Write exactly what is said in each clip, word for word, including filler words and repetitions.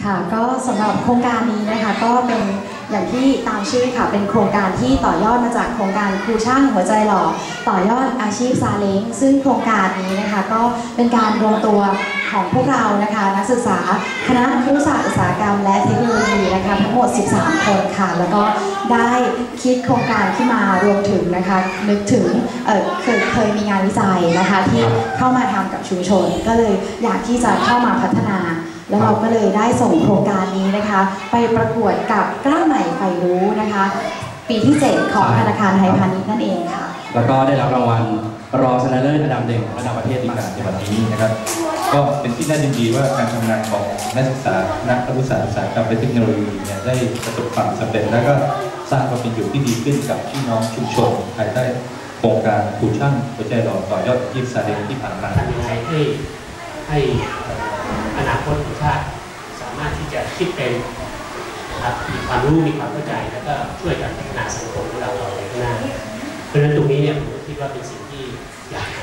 ค่ะก็สำหรับโครงการนี้นะคะก็เป็นอย่างที่ตามชื่อค่ะเป็นโครงการที่ต่อยอดมาจากโครงการครูช่างหัวใจหล่อต่อยอดอาชีพซาเล้งซึ่งโครงการนี้นะคะก็เป็นการรวมตัวของพวกเรานะคะนักศึกษาคณะครุศาสตร์อุตสาหกรรมและเทคโนโลยีนะคะทั้งหมดสิบสามคนค่ะแล้วก็ได้คิดโครงการที่มารวมถึงนะคะนึกถึงเอ่อเคยเคยมีงานวิจัยนะคะที่เข้ามาทำกับชุมชนก็เลยอยากที่จะเข้ามาพัฒนาแล้วเราก็เลยได้ส่งโครงการนี้นะคะไปประกวดกับกล้าใหม่ไฟรู้นะคะปีที่เจ็ดของธนาคารไทยพาณิชย์นั่นเองค่ะแล้วก็ได้รับรางวัลรองชนะเลิศอันดับหนึ่งระดับประเทศมาในวันนี้นะครับก็เป็นที่น่ายินดีว่าการทำงานของนักศึกษานักวิชาอุตสาหกรรมและเทคโนโลยีเนี่ยได้ประสบความสำเร็จแล้วก็สร้างความเป็นอยู่ที่ดีขึ้นกับพี่น้องชุมชนภายใต้โครงการครูช่างหัวใจหล่อต่อยอดอาชีพซาเล้งที่ผ่านมาให้ให้อนาคตของชาติสามารถที่จะคิดเป็นมีความรู้มีความเข้าใจแล้วก็ช่วยกันพัฒนาสังคมของเราต่อไปข้างหน้าเพราะฉะนั้นตรงนี้เนี่ยผมคิดว่าเป็นสิ่งที่อยาก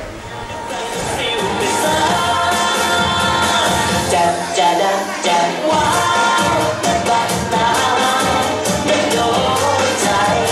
จะจะจะจะว้าวบัดน้ำไม่โดนใจ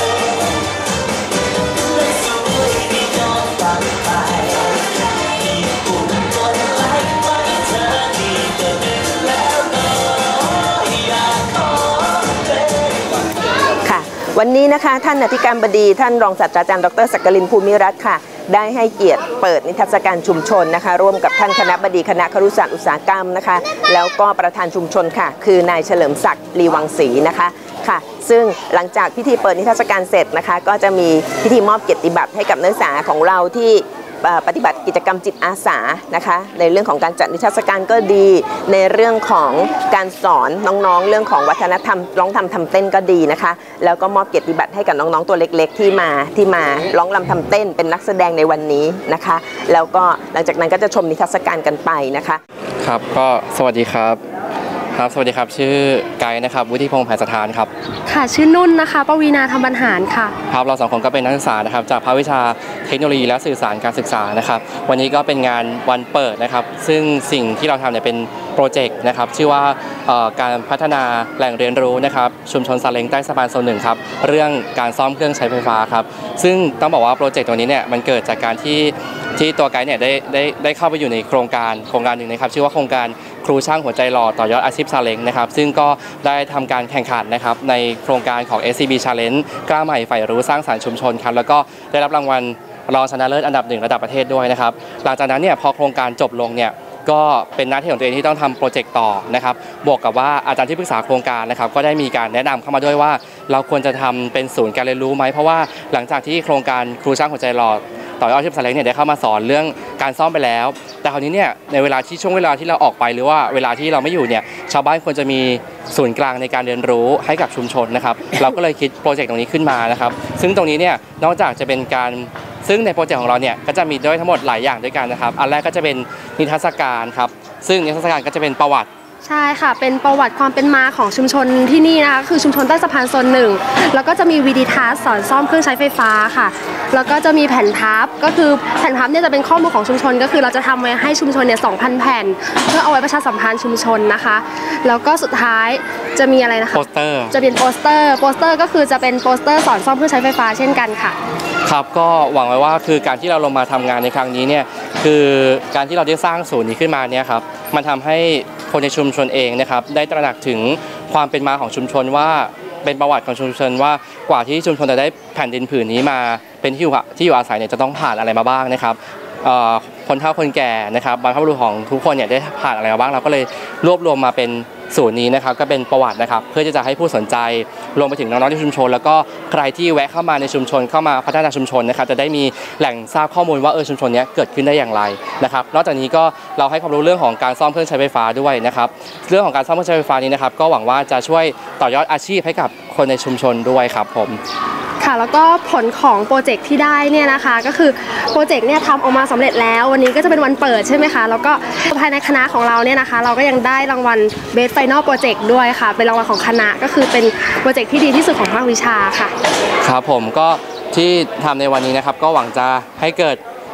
เลยสวยที่นอนฟังไปที่ปุ่นจนไหลไปเธอที่เดินแล้วเนอะอยากขอเป็นค่ะวันนี้นะคะท่านอธิการบดีท่านรองศาสตราจารย์ดร.ศักรินทร์ภูมิรัตน์ค่ะได้ให้เกียรติเปิดนิทรรศการชุมชนนะคะร่วมกับท่านคณบดีคณะครุศาสตร์อุตสาหกรรมนะคะแล้วก็ประธานชุมชนค่ะคือนายเฉลิมศักดิ์ลีวังศรีนะคะค่ะซึ่งหลังจากพิธีเปิดนิทรรศการเสร็จนะคะก็จะมีพิธีมอบเกียรติบัตรให้กับนักศึกษาของเราที่ปฏิบัติกิจกรรมจิตอาสานะคะในเรื่องของการจัดนิทรรศการก็ดีในเรื่องของการสอนน้องๆเรื่องของวัฒนธรรมร้องทำทำเต้นก็ดีนะคะแล้วก็มอบเกียรติบัตรให้กับน้องๆตัวเล็กๆที่มาที่มาร้องรำทำเต้นเป็นนักแสดงในวันนี้นะคะแล้วก็หลังจากนั้นก็จะชมนิทรรศการกันไปนะคะครับก็สวัสดีครับครับสวัสดีครับชื่อไกด์นะครับวุฒิพงษ์แผ่นสถานครับค่ะชื่อนุ่นนะคะปวีณาธรรมบรรหารค่ะครับเราสองคนก็เป็นนักศึกษานะครับจากภาควิชาเทคโนโลยีและสื่อสารการศึกษานะครับวันนี้ก็เป็นงานวันเปิดนะครับซึ่งสิ่งที่เราทำเนี่ยเป็นโปรเจกต์นะครับชื่อว่าการพัฒนาแหล่งเรียนรู้นะครับชุมชนซาเล้งใต้สะพานโซนหนึ่งครับเรื่องการซ่อมเครื่องใช้ไฟฟ้าครับซึ่งต้องบอกว่าโปรเจกต์ตัวนี้เนี่ยมันเกิดจากการที่ที่ตัวไกด์เนี่ยได้ได้ได้เข้าไปอยู่ในโครงการโครงการหนึ่งนะครับชื่อว่าโครงการครูช่างหัวใจหล่อต่อยอดอาชีพซาเล้งนะครับซึ่งก็ได้ทำการแข่งขันนะครับในโครงการของ เอส ซี บี Challenge กล้าใหม่ใฝ่รู้สร้างสรรค์ชุมชนครับแล้วก็ได้รับรางวัลรองชนะเลิศอันดับหนึ่งระดับประเทศด้วยนะครับหลังจากนั้นเนี่ยพอโครงการจบลงเนี่ยก็เป็นหน้าที่ของตัวเองที่ต้องทำโปรเจกต์ต่อนะครับบวกกับว่าอาจารย์ที่ปรึกษาโครงการนะครับก็ได้มีการแนะนำเข้ามาด้วยว่าเราควรจะทำเป็นศูนย์การเรียนรู้ไหมเพราะว่าหลังจากที่โครงการครูช่างหัวใจหล่อต่อยอดอาชีพซาเล้งเนี่ยได้เข้ามาสอนเรื่องการซ่อมไปแล้วแต่คราวนี้เนี่ยในเวลาที่ช่วงเวลาที่เราออกไปหรือว่าเวลาที่เราไม่อยู่เนี่ยชาวบ้านควรจะมีศูนย์กลางในการเรียนรู้ให้กับชุมชนนะครับเราก็เลยคิดโปรเจกต์ตรงนี้ขึ้นมานะครับซึ่งตรงนี้เนี่ยนอกจากจะเป็นการซึ่งในโปรเจกต์ของเราเนี่ยก็จะมีด้วยทั้งหมดหลายอย่างด้วยกันนะครับอันแรกก็จะเป็นนิทรรศการครับซึ่งนิทรรศการก็จะเป็นประวัติใช่ค่ะเป็นประวัติความเป็นมาของชุมชนที่นี่นะคะคือชุมชนใต้สะพานโซนหนึ่งแล้วก็จะมีวีดีทัศน์สอนซ่อมเครื่องใช้ไฟฟ้าค่ะแล้วก็จะมีแผ่นพับก็คือแผ่นพับเนี่ยจะเป็นข้อมูลของชุมชนก็คือเราจะทำไว้ให้ชุมชนเนี่ย สองพัน แผ่นเพื่อเอาไว้ประชาสัมพันธ์ชุมชนนะคะแล้วก็สุดท้ายจะมีอะไรนะคะโปสเตอร์จะเป็นโปสเตอร์โปสเตอร์ก็คือจะเป็นโปสเตอร์สอนซ่อมเครื่องใช้ไฟฟ้าเช่นกันค่ะครับก็หวังไว้ว่าคือการที่เราลงมาทำงานในครั้งนี้เนี่ยคือการที่เราได้สร้างศูนย์นี้ขึ้นมาเนี่ยครับมันทำให้คนในชุมชนเองนะครับได้ตระหนักถึงความเป็นมาของชุมชนว่าเป็นประวัติของชุมชนว่ากว่าที่ชุมชนจะได้แผ่นดินผืนนี้มาเป็นที่อยู่ที่อยู่อาศัยเนี่ยจะต้องผ่านอะไรมาบ้างนะครับคนเฒ่าคนแก่นะครับบรรพบุรุษของทุกคนเนี่ยได้ผ่านอะไรมาบ้างเราก็เลยรวบรวมมาเป็นศูนย์นี้นะครับก็เป็นประวัตินะครับเพื่อที่จะให้ผู้สนใจรวมไปถึงน้องๆในชุมชนแล้วก็ใครที่แวะเข้ามาในชุมชนเข้ามาพัฒนาชุมชนนะครับจะได้มีแหล่งทราบข้อมูลว่าเออชุมชนนี้เกิดขึ้นได้อย่างไรนะครับนอกจากนี้ก็เราให้ความรู้เรื่องของการซ่อมเครื่องใช้ไฟฟ้าด้วยนะครับเรื่องของการซ่อมเครื่องใช้ไฟฟ้านี้นะครับก็หวังว่าจะช่วยต่อยอดอาชีพให้กับคนในชุมชนด้วยครับผมค่ะแล้วก็ผลของโปรเจกต์ที่ได้เนี่ยนะคะก็คือโปรเจกต์เนี่ยทำออกมาสำเร็จแล้ววันนี้ก็จะเป็นวันเปิดใช่ไหมคะแล้วก็ภายในคณะของเราเนี่ยนะคะเราก็ยังได้รางวัล Best Final Project ด้วยค่ะเป็นรางวัลของคณะก็คือเป็นโปรเจกต์ที่ดีที่สุดของภาควิชาค่ะครับผมก็ที่ทำในวันนี้นะครับก็หวังจะให้เกิด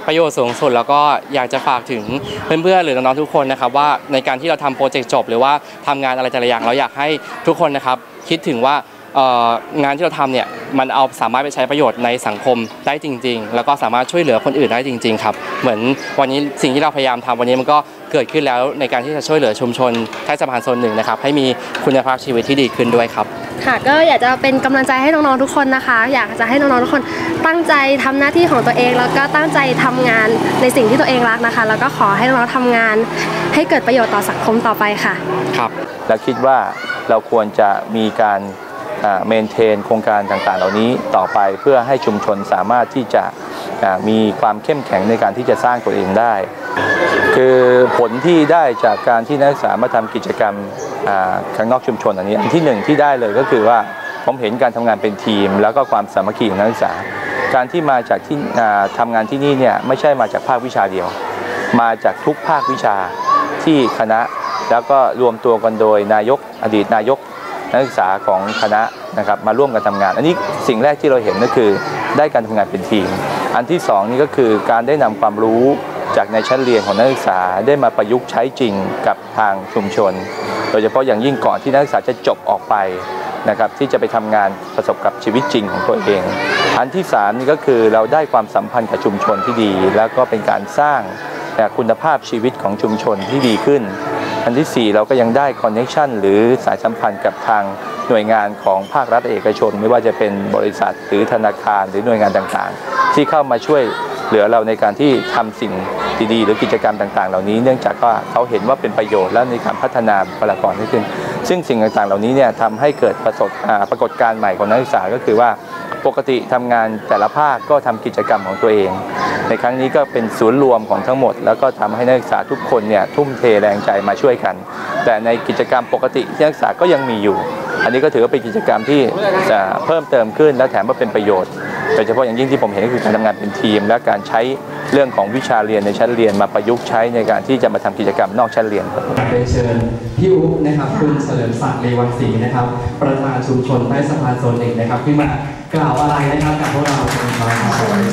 ประโยชน์สูงสุดแล้วก็อยากจะฝากถึงเพื่อนๆหรือน้องๆทุกคนนะครับว่าในการที่เราทำโปรเจกต์จบหรือว่าทำงานอะไรแต่ละอย่างเราอยากให้ทุกคนนะครับคิดถึงว่างานที่เราทำเนี่ยมันเอาสามารถไปใช้ประโยชน์ในสังคมได้จริงๆแล้วก็สามารถช่วยเหลือคนอื่นได้จริงๆครับเหมือนวันนี้สิ่งที่เราพยายามทำวันนี้มันก็เกิดขึ้นแล้วในการที่จะช่วยเหลือชุมชนใต้สะพานโซนหนึ่งนะครับให้มีคุณภาพชีวิตที่ดีขึ้นด้วยครับค่ะก็อยากจะเป็นกำลังใจให้น้องๆทุกคนนะคะอยากจะให้น้องๆทุกคนตั้งใจทำหน้าที่ของตัวเองแล้วก็ตั้งใจทำงานในสิ่งที่ตัวเองรักนะคะแล้วก็ขอให้น้องๆทำงานให้เกิดประโยชน์ต่อสังคมต่อไปค่ะครับและคิดว่าเราควรจะมีการเมนเทนโครงการต่างๆเหล่านี้ต่อไปเพื่อให้ชุมชนสามารถที่จะมีความเข้มแข็งในการที่จะสร้างตัวเองได้คือผลที่ได้จากการที่นักศึกษามาทำกิจกรรมข้างนอกชุมชนอันนี้อันที่หนึ่งที่ได้เลยก็คือว่าผมเห็นการทำงานเป็นทีมแล้วก็ความสามัคคีของนักศึกษาการที่มาจากที่ทำงานที่นี่เนี่ยไม่ใช่มาจากภาควิชาเดียวมาจากทุกภาควิชาที่คณะแล้วก็รวมตัวกันโดยนายกอดีตนายกนักศึกษาของคณะนะครับมาร่วมกันทำงานอันนี้สิ่งแรกที่เราเห็นก็คือได้การทำงานเป็นทีมอันที่สองนี่ก็คือการได้นำความรู้จากในชั้นเรียนของนักศึกษาได้มาประยุกต์ใช้จริงกับทางชุมชนโดยเฉพาะอย่างยิ่งก่อนที่นักศึกษาจะจบออกไปนะครับที่จะไปทำงานประสบกับชีวิตจริงของตัวเองอันที่สามนี่ก็คือเราได้ความสัมพันธ์กับชุมชนที่ดีแล้วก็เป็นการสร้างคุณภาพชีวิตของชุมชนที่ดีขึ้นอันที่สี่เราก็ยังได้คอนเนคชันหรือสายสัมพันธ์กับทางหน่วยงานของภาครัฐเอกชนไม่ว่าจะเป็นบริษัทหรือธนาคารหรือหน่วยงานต่างๆที่เข้ามาช่วยเหลือเราในการที่ทำสิ่งดีๆหรือกิจกรรมต่างๆเหล่านี้เนื่องจากว่าเขาเห็นว่าเป็นประโยชน์และในการพัฒนาบุคลากรให้ขึ้นซึ่งสิ่งต่างๆเหล่านี้เนี่ยทำให้เกิดประสบปรากฏการณ์ใหม่ของนักศึกษาก็คือว่าปกติทำงานแต่ละภาคก็ทำกิจกรรมของตัวเองในครั้งนี้ก็เป็นศูนย์รวมของทั้งหมดแล้วก็ทำให้นักศึกษาทุกคนเนี่ยทุ่มเทแรงใจมาช่วยกันแต่ในกิจกรรมปกติที่นักศึกษาก็ยังมีอยู่อันนี้ก็ถือว่าเป็นกิจกรรมที่จะเพิ่มเติมขึ้นและแถมว่าเป็นประโยชน์โดยเฉพาะอย่างยิ่งที่ผมเห็นก็คือการทำงานเป็นทีมและการใช้เรื่องของวิชาเรียนในชั้นเรียนมาประยุกต์ใช้ในการที่จะมาทำกิจกรรมนอกชั้นเรียนเป็นเชิญพี่อุ๊บนะครับคุณเฉลิมศักดิ์เลวังศรีนะครับประธานชุมชนใต้สะพานโซนหนึ่งนะครับขึ้นมากล่าวอะไรนะครับกับพวกเราเป็นครั้ง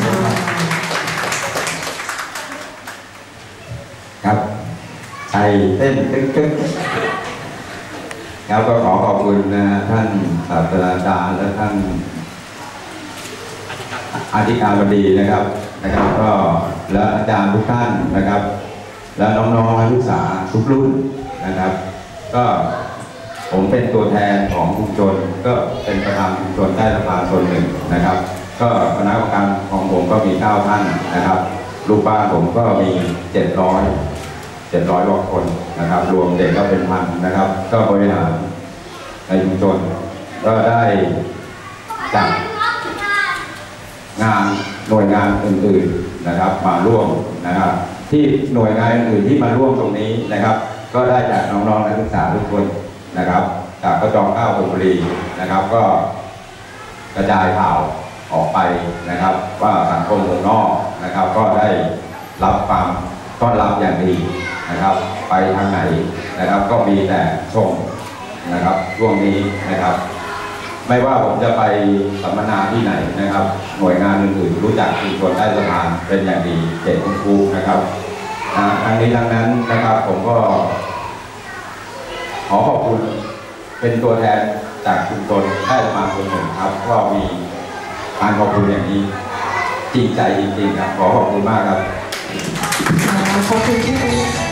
ครับใจเต้นตึ๊กตึ๊กแล้วก็ขอขอบคุณนะท่านศาสตราจารย์และท่านอธิการบดีนะครับนะครับก็และอาจารย์ทุกท่านนะครับและน้องๆนักศึกษาทุกรุ่นนะครับก็ผมเป็นตัวแทนของชุมชนก็เป็นประธานชุมชนใต้สะพานโซนหนึ่งนะครับก็คณะกรรมการของผมก็มีเก้าท่านนะครับลูกบ้านผมก็มีเจ็ดร้อยเจ็ดร้อยกว่าคนนะครับรวมเด็กก็เป็นพันนะครับก็บริหารในชุมชนก็ได้จัดงานหน่วยงานอื่นๆนะครับมาร่วมนะครับที่หน่วยงานอื่นที่มาร่วมตรงนี้นะครับก็ได้จากน้องๆนักศึกษาทุกคนนะครับจากกระจองเก้าธนบุรีนะครับก็กระจายข่าวออกไปนะครับว่าสังคมวงนอกนะครับก็ได้รับความต้อนรับอย่างดีนะครับไปทางไหนนะครับก็มีแต่ชมนะครับช่วงนี้นะครับไม่ว่าผมจะไปสัมมนาที่ไหนนะครับหน่วยงานอื่นๆรู้จักชุมชนใต้สะพานเป็นอย่างดีเด็กคุณครูนะครับทั้งนี้ทั้งนั้นนะครับผมก็ขอขอบคุณเป็นตัวแทนจากชุมชนใต้สะพานคนหนึ่งครับก็มีการขอบคุณอย่างนี้จริงใจจริงๆครับขอขอบคุณมากครับขอบคุณที่